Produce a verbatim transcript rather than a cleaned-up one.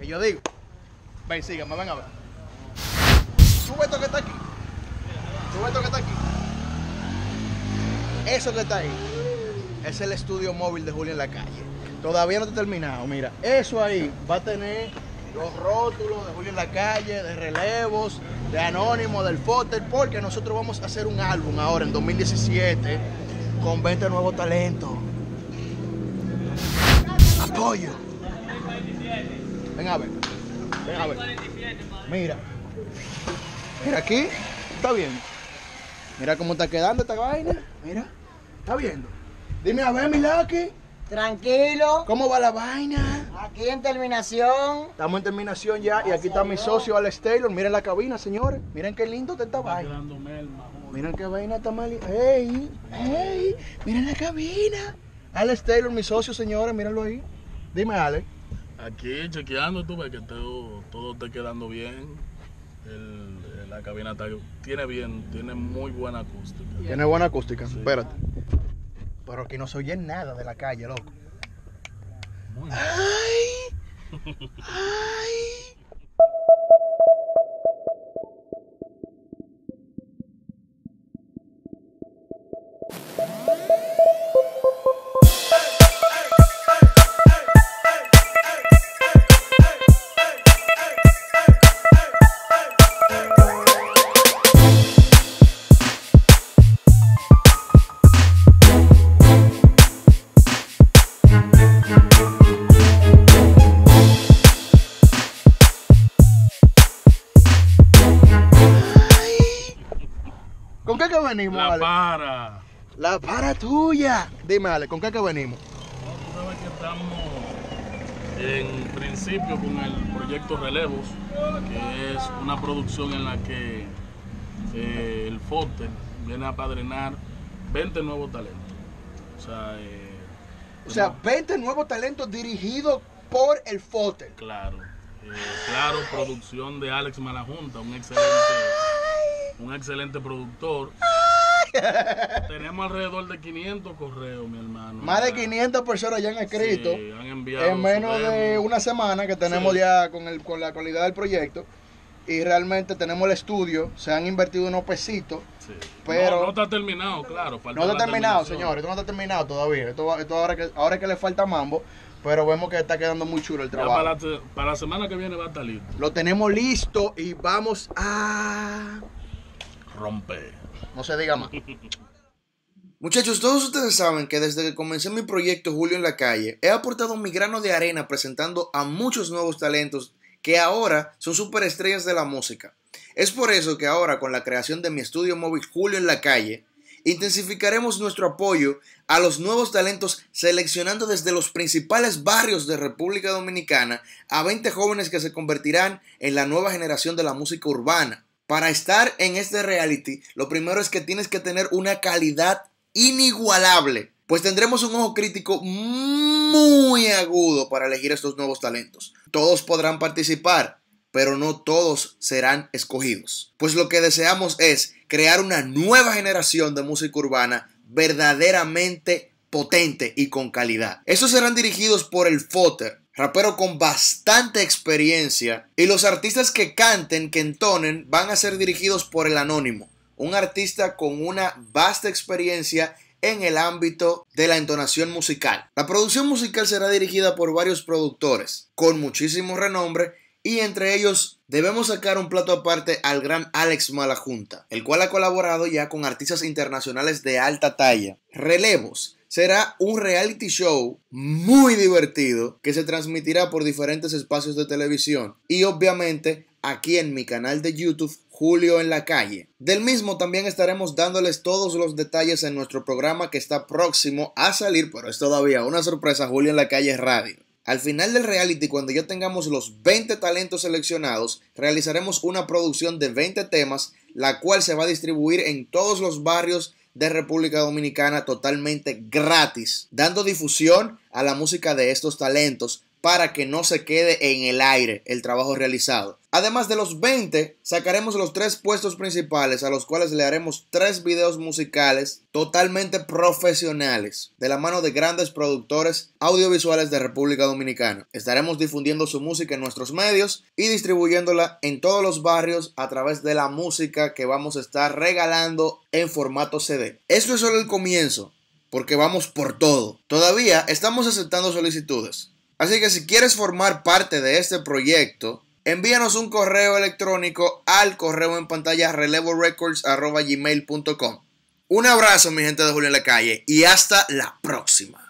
Que yo digo. Ven, síganme, ven a ver. Sube esto que está aquí. Sube esto que está aquí. Eso que está ahí es el estudio móvil de Julio en la Calle. Todavía no está terminado, mira. Eso ahí va a tener los rótulos de Julio en la Calle, de relevos, de Anónimo, del Foster, porque nosotros vamos a hacer un álbum ahora en dos mil diecisiete con veinte nuevos talentos. Apoyo. Ven a ver. Ven a ver. Mira. Mira aquí. Está bien. Mira cómo está quedando esta vaina. Mira. ¿Está viendo? Dime a ver, Milaki. Tranquilo. ¿Cómo va la vaina? Aquí en terminación. Estamos en terminación ya. Y aquí está mi socio Alex Taylor. Miren la cabina, señores. Miren qué lindo está esta vaina. Miren qué vaina está mal. ¡Ey! ¡Ey! Miren la cabina. Alex Taylor, mi socio, señores. Mírenlo ahí. Dime, Alex. Aquí chequeando, tú ves que todo, todo esté quedando bien. El, la cabina está, tiene bien, tiene muy buena acústica. Tiene buena acústica. Sí. Espérate. Pero aquí no se oye nada de la calle, loco. Muy bien. ¡Ay! ¡Ay! ¿Con qué que venimos, La Ale? para. La para tuya. Dime, Ale, ¿con qué que venimos? No, tú sabes que estamos en principio con el proyecto Relevos, que es una producción en la que eh, el Foster viene a apadrinar veinte nuevos talentos. O sea, eh, O sea, veinte nuevos talentos dirigidos por el Foster. claro, eh, claro, producción de Alex Malajunta, un excelente, un excelente productor. Tenemos alrededor de quinientos correos, mi hermano. Más de quinientas personas ya han escrito. Sí, han enviado En menos su de demo. una semana que tenemos Sí. ya con, el, con la calidad del proyecto. Y realmente tenemos el estudio. Se han invertido unos pesitos. Sí. Pero- no, no está terminado, claro. falta No está la terminado, terminación. señores. Esto no está terminado todavía. Esto, va- esto ahora, que, ahora es que le falta mambo. Pero vemos que está quedando muy chulo el Ya trabajo. para, la, te- para la semana que viene va a estar listo. Lo tenemos listo y vamos a... Rompe. No se diga más. Muchachos, todos ustedes saben que desde que comencé mi proyecto Julio en la Calle, he aportado mi grano de arena presentando a muchos nuevos talentos que ahora son superestrellas de la música. Es por eso que ahora, con la creación de mi estudio móvil Julio en la Calle, intensificaremos nuestro apoyo a los nuevos talentos seleccionando desde los principales barrios de República Dominicana a veinte jóvenes que se convertirán en la nueva generación de la música urbana. Para estar en este reality, lo primero es que tienes que tener una calidad inigualable, pues tendremos un ojo crítico muy agudo para elegir estos nuevos talentos. Todos podrán participar, pero no todos serán escogidos. Pues lo que deseamos es crear una nueva generación de música urbana verdaderamente potente y con calidad. Estos serán dirigidos por el Foster, rapero con bastante experiencia, y los artistas que canten, que entonen, van a ser dirigidos por el Anónimo, un artista con una vasta experiencia en el ámbito de la entonación musical. La producción musical será dirigida por varios productores con muchísimo renombre, y entre ellos debemos sacar un plato aparte al gran Alex Malajunta, el cual ha colaborado ya con artistas internacionales de alta talla. Relevos será un reality show muy divertido que se transmitirá por diferentes espacios de televisión y obviamente aquí en mi canal de YouTube Julio en la Calle. Del mismo también estaremos dándoles todos los detalles en nuestro programa que está próximo a salir, pero es todavía una sorpresa, Julio en la Calle Radio. Al final del reality, cuando ya tengamos los veinte talentos seleccionados, realizaremos una producción de veinte temas, la cual se va a distribuir en todos los barrios de República Dominicana totalmente gratis, dando difusión a la música de estos talentos para que no se quede en el aire el trabajo realizado. Además de los veinte, sacaremos los tres puestos principales a los cuales le haremos tres videos musicales totalmente profesionales de la mano de grandes productores audiovisuales de República Dominicana. Estaremos difundiendo su música en nuestros medios y distribuyéndola en todos los barrios a través de la música que vamos a estar regalando en formato C D. Esto es solo el comienzo, porque vamos por todo. Todavía estamos aceptando solicitudes. Así que si quieres formar parte de este proyecto, envíanos un correo electrónico al correo en pantalla relevo records arroba gmail punto com. Un abrazo, mi gente de Julio en la Calle, y hasta la próxima.